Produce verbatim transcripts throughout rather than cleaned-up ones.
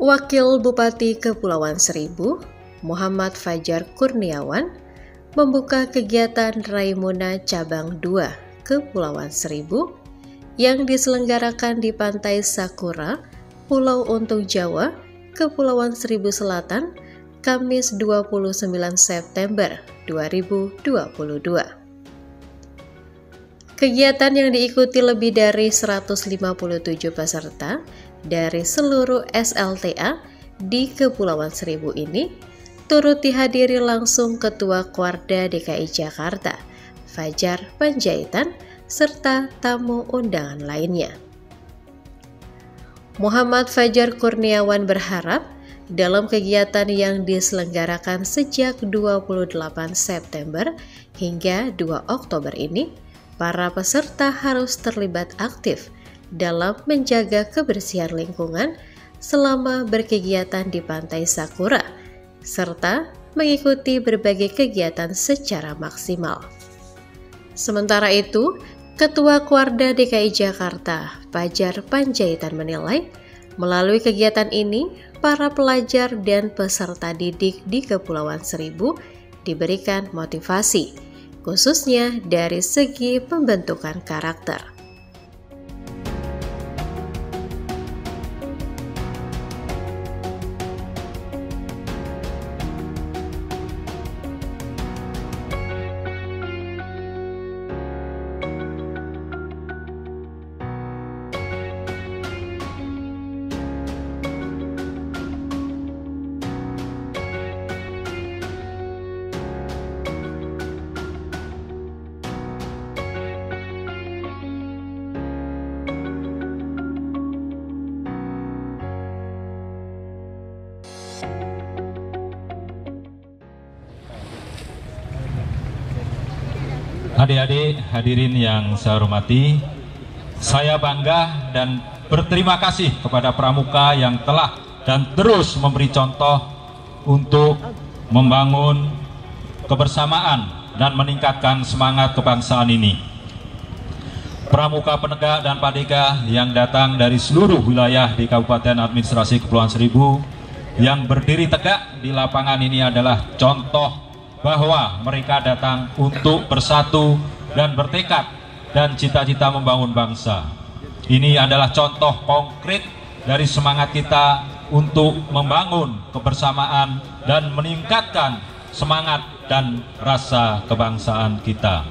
Wakil Bupati Kepulauan Seribu, Muhammad Fajar Kurniawan, membuka kegiatan Raimuna Cabang dua Kepulauan Seribu yang diselenggarakan di Pantai Sakura, Pulau Untung Jawa, Kepulauan Seribu Selatan, Kamis dua puluh sembilan September dua ribu dua puluh dua. Kegiatan yang diikuti lebih dari seratus lima puluh tujuh peserta dari seluruh S L T A di Kepulauan Seribu ini turut dihadiri langsung Ketua Kuarda D K I Jakarta, Fajar Panjaitan, serta tamu undangan lainnya. Muhammad Fajar Kurniawan berharap dalam kegiatan yang diselenggarakan sejak dua puluh delapan September hingga dua Oktober ini, para peserta harus terlibat aktif dalam menjaga kebersihan lingkungan selama berkegiatan di Pantai Sakura, serta mengikuti berbagai kegiatan secara maksimal. Sementara itu, Ketua Kuarda D K I Jakarta, Fajar Panjaitan menilai, melalui kegiatan ini, para pelajar dan peserta didik di Kepulauan Seribu diberikan motivasi, khususnya dari segi pembentukan karakter. Adik-adik hadirin yang saya hormati, saya bangga dan berterima kasih kepada Pramuka yang telah dan terus memberi contoh untuk membangun kebersamaan dan meningkatkan semangat kebangsaan ini. Pramuka penegak dan padega yang datang dari seluruh wilayah di Kabupaten Administrasi Kepulauan Seribu yang berdiri tegak di lapangan ini adalah contoh bahwa mereka datang untuk bersatu dan bertekad dan cita-cita membangun bangsa. Ini adalah contoh konkret dari semangat kita untuk membangun kebersamaan dan meningkatkan semangat dan rasa kebangsaan kita.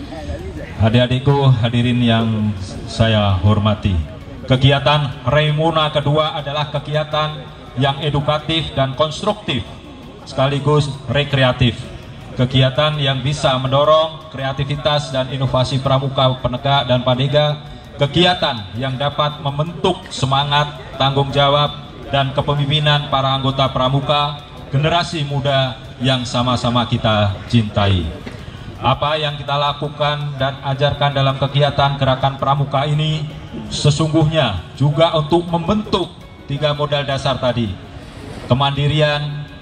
Adik-adikku hadirin yang saya hormati, kegiatan Raimuna kedua adalah kegiatan yang edukatif dan konstruktif sekaligus rekreatif. Kegiatan yang bisa mendorong kreativitas dan inovasi pramuka penegak dan padega, kegiatan yang dapat membentuk semangat, tanggung jawab, dan kepemimpinan para anggota pramuka, generasi muda yang sama-sama kita cintai. Apa yang kita lakukan dan ajarkan dalam kegiatan gerakan pramuka ini sesungguhnya juga untuk membentuk tiga modal dasar tadi: kemandirian,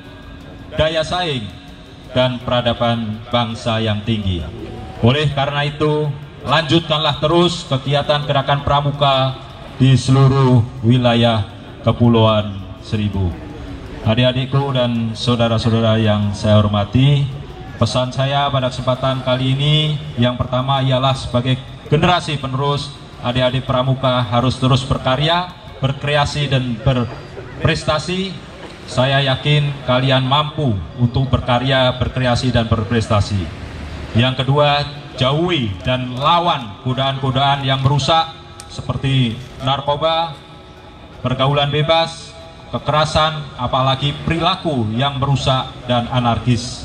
daya saing, dan peradaban bangsa yang tinggi. Oleh karena itu, lanjutkanlah terus kegiatan gerakan pramuka di seluruh wilayah Kepulauan Seribu. Adik-adikku dan saudara-saudara yang saya hormati, pesan saya pada kesempatan kali ini yang pertama ialah sebagai generasi penerus, adik-adik pramuka harus terus berkarya, berkreasi, dan berprestasi. Saya yakin kalian mampu untuk berkarya, berkreasi, dan berprestasi. Yang kedua, jauhi dan lawan godaan-godaan yang merusak seperti narkoba, pergaulan bebas, kekerasan, apalagi perilaku yang merusak dan anarkis.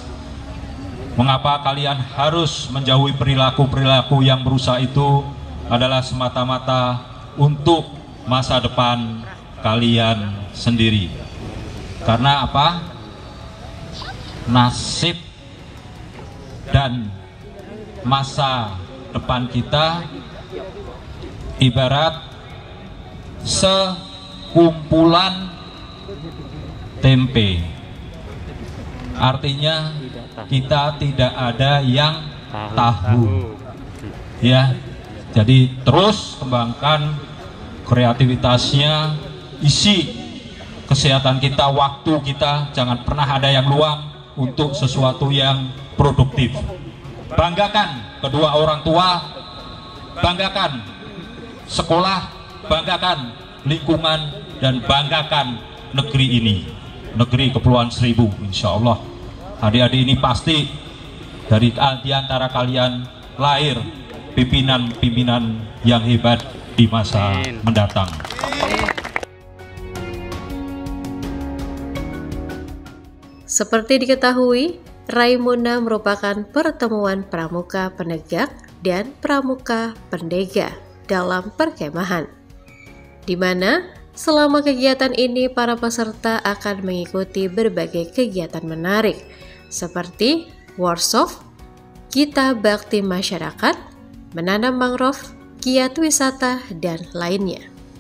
Mengapa kalian harus menjauhi perilaku-perilaku yang merusak itu? Adalah semata-mata untuk masa depan kalian sendiri. Karena apa? Nasib dan masa depan kita ibarat sekumpulan tempe. Artinya kita tidak ada yang tahu. Ya. Jadi terus kembangkan kreativitasnya, isi kesehatan kita, waktu kita, jangan pernah ada yang luang untuk sesuatu yang produktif. Banggakan kedua orang tua, banggakan sekolah, banggakan lingkungan, dan banggakan negeri ini, negeri Kepulauan Seribu. Insya Allah adik-adik ini pasti dari di antara kalian lahir pimpinan-pimpinan yang hebat di masa mendatang. Seperti diketahui, Raimuna merupakan pertemuan pramuka penegak dan pramuka pendega dalam perkemahan, di mana selama kegiatan ini para peserta akan mengikuti berbagai kegiatan menarik seperti workshop, gita bakti masyarakat, menanam mangrove, giat wisata, dan lainnya.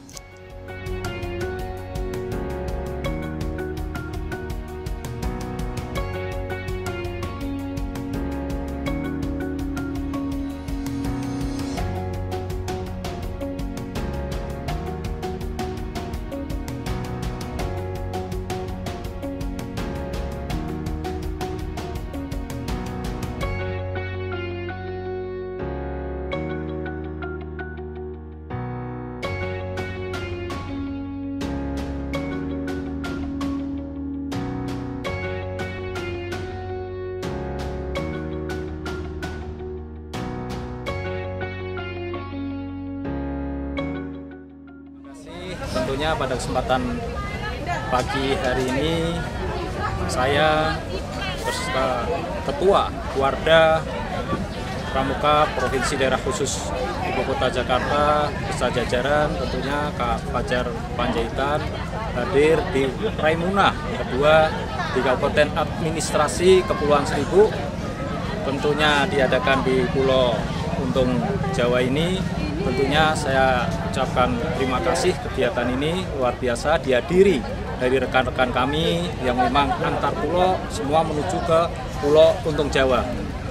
Tentunya pada kesempatan pagi hari ini saya beserta Ketua Warda Pramuka Provinsi Daerah Khusus Ibu Kota Jakarta beserta jajaran tentunya Kak Fajar Panjaitan hadir di Raimuna kedua di Kabupaten Administrasi Kepulauan Seribu, tentunya diadakan di Pulau Untung Jawa ini. Tentunya saya ucapkan terima kasih, kegiatan ini luar biasa dihadiri dari rekan-rekan kami yang memang antar pulau semua menuju ke Pulau Untung Jawa.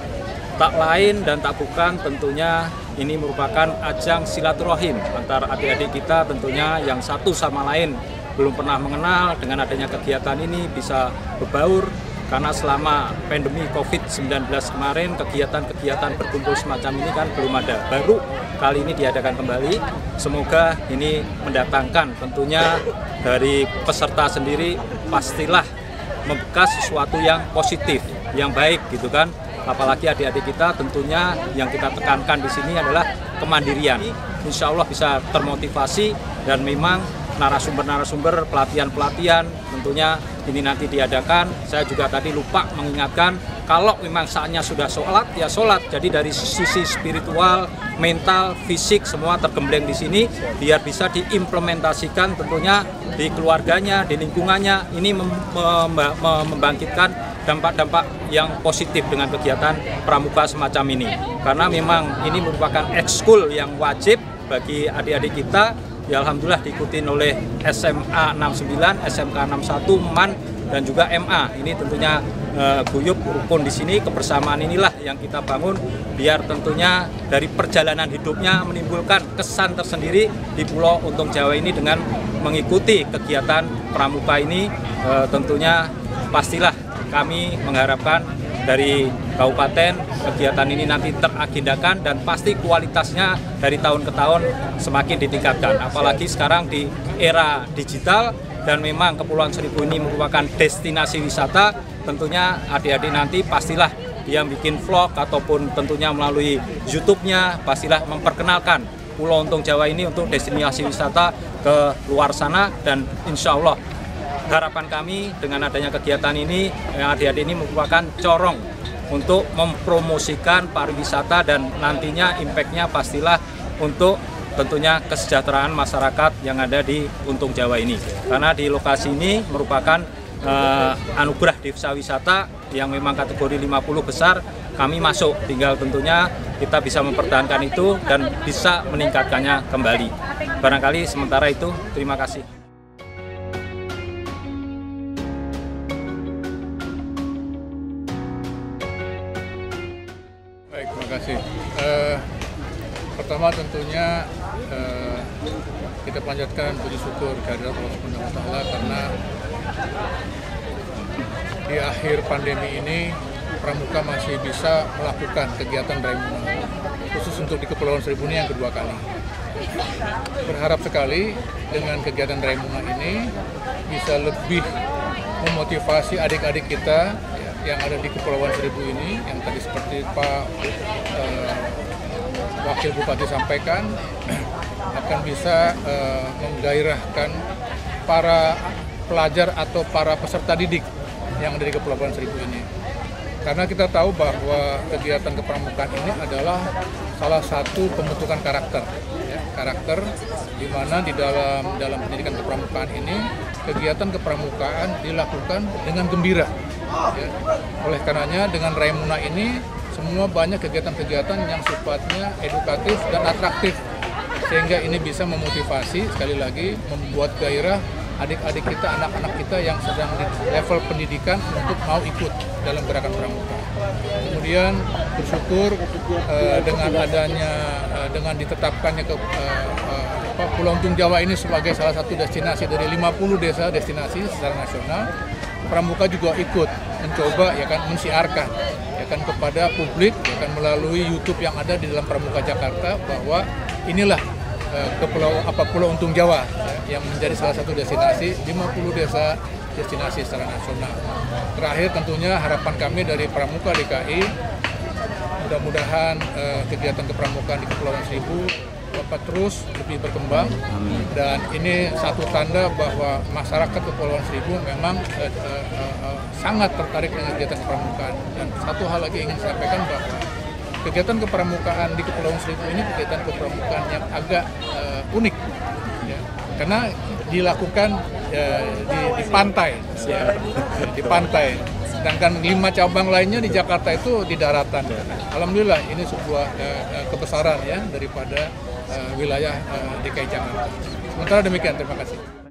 Tak lain dan tak bukan tentunya ini merupakan ajang silaturahim antar adik-adik kita, tentunya yang satu sama lain belum pernah mengenal. Dengan adanya kegiatan ini bisa berbaur, karena selama pandemi covid sembilan belas kemarin kegiatan-kegiatan berkumpul semacam ini kan belum ada, baru kali ini diadakan kembali. Semoga ini mendatangkan tentunya dari peserta sendiri pastilah membekas sesuatu yang positif, yang baik gitu kan. Apalagi adik-adik kita tentunya yang kita tekankan di sini adalah kemandirian. Insya Allah bisa termotivasi, dan memang narasumber-narasumber pelatihan-pelatihan tentunya ini nanti diadakan. Saya juga tadi lupa mengingatkan, kalau memang saatnya sudah sholat, ya sholat. Jadi dari sisi spiritual, mental, fisik semua tergembleng di sini, biar bisa diimplementasikan tentunya di keluarganya, di lingkungannya. Ini mem mem mem membangkitkan dampak-dampak yang positif dengan kegiatan pramuka semacam ini. Karena memang ini merupakan ekskul yang wajib bagi adik-adik kita. Ya alhamdulillah diikuti oleh S M A enam puluh sembilan, S M K enam puluh satu, M A N, dan juga M A. Ini tentunya uh, guyup rukun di sini, kebersamaan inilah yang kita bangun biar tentunya dari perjalanan hidupnya menimbulkan kesan tersendiri di Pulau Untung Jawa ini. Dengan mengikuti kegiatan pramuka ini uh, tentunya pastilah kami mengharapkan dari kabupaten kegiatan ini nanti teragendakan, dan pasti kualitasnya dari tahun ke tahun semakin ditingkatkan. Apalagi sekarang di era digital, dan memang Kepulauan Seribu ini merupakan destinasi wisata. Tentunya adik-adik nanti pastilah yang bikin vlog ataupun tentunya melalui YouTube-nya pastilah memperkenalkan Pulau Untung Jawa ini untuk destinasi wisata ke luar sana. Dan insya Allah harapan kami dengan adanya kegiatan ini, adik-adik ini merupakan corong untuk mempromosikan pariwisata, dan nantinya impact-nya pastilah untuk tentunya kesejahteraan masyarakat yang ada di Untung Jawa ini. Karena di lokasi ini merupakan eh, anugerah desa wisata yang memang kategori lima puluh besar, kami masuk. Tinggal tentunya kita bisa mempertahankan itu dan bisa meningkatkannya kembali. Barangkali sementara itu, terima kasih. Baik, terima kasih. Uh, pertama pertama tentunya eh, kita panjatkan puji syukur kehadirat Allah Subhanahu wa Ta'ala karena di akhir pandemi ini Pramuka masih bisa melakukan kegiatan Raimuna, khusus untuk di Kepulauan Seribu ini yang kedua kali. Berharap sekali dengan kegiatan Raimuna ini bisa lebih memotivasi adik-adik kita ya, yang ada di Kepulauan Seribu ini, yang tadi seperti Pak eh, Wakil Bupati sampaikan, akan bisa eh, menggairahkan para pelajar atau para peserta didik yang ada di Kepulauan Seribu ini. Karena kita tahu bahwa kegiatan kepramukaan ini adalah salah satu pembentukan karakter, ya, karakter di mana di dalam dalam pendidikan kepramukaan ini kegiatan kepramukaan dilakukan dengan gembira. Ya. Oleh karenanya dengan Raimuna ini semua banyak kegiatan-kegiatan yang sifatnya edukatif dan atraktif, sehingga ini bisa memotivasi sekali lagi membuat gairah adik-adik kita, anak-anak kita yang sedang di level pendidikan untuk mau ikut dalam gerakan pramuka. Kemudian bersyukur uh, dengan adanya uh, dengan ditetapkannya ke uh, uh, Pulau Untung Jawa ini sebagai salah satu destinasi dari lima puluh desa destinasi secara nasional. Pramuka juga ikut mencoba ya kan mensiarkan ya kan kepada publik ya kan melalui YouTube yang ada di dalam Pramuka Jakarta bahwa inilah uh, ke Pulau apa Pulau Untung Jawa ya, yang menjadi salah satu destinasi lima puluh desa destinasi secara nasional. Terakhir tentunya harapan kami dari Pramuka D K I mudah-mudahan uh, kegiatan kepramukaan di Kepulauan Seribu dapat terus lebih berkembang. Amin. Dan ini satu tanda bahwa masyarakat Kepulauan Seribu memang uh, uh, uh, sangat tertarik dengan kegiatan kepramukaan. Dan satu hal lagi ingin saya sampaikan bahwa kegiatan kepramukaan di Kepulauan Seribu ini kegiatan kepramukaan yang agak uh, unik, ya. Karena dilakukan uh, di, di pantai, ya. di pantai. Sedangkan lima cabang lainnya di Jakarta itu di daratan. Alhamdulillah ini sebuah uh, kebesaran ya daripada uh, wilayah uh, D K I Jakarta. Sementara demikian, terima kasih.